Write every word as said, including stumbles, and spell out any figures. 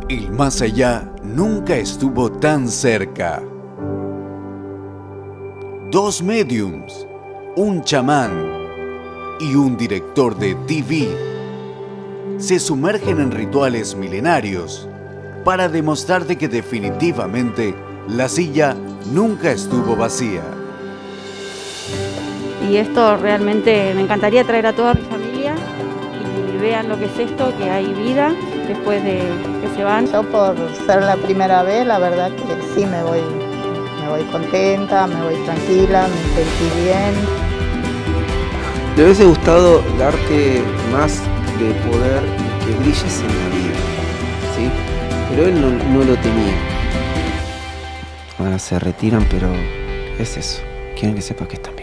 El más allá nunca estuvo tan cerca. Dos mediums, un chamán y un director de T V se sumergen en rituales milenarios para demostrar de que definitivamente la silla nunca estuvo vacía. Y esto realmente me encantaría traer a toda mi familia y vean lo que es esto, que hay vida después de que se van. Yo por ser la primera vez, la verdad que sí me voy, me voy contenta, me voy tranquila, me sentí bien. Me hubiese gustado darte más de poder que brilles en la vida, ¿sí? Pero él no, no lo tenía. Ahora se retiran, pero es eso. Quieren que sepas que están